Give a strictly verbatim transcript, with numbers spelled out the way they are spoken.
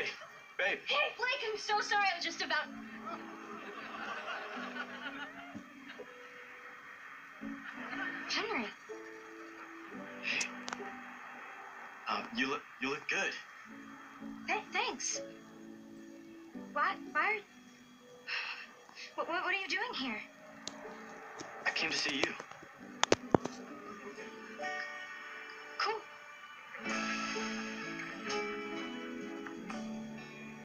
Hey, babe. Hey, Blake, I'm so sorry. I was just about... Henry. Hey. Um, you look, you look good. Th thanks. Why, why are... What, what, what are you doing here? I came to see you.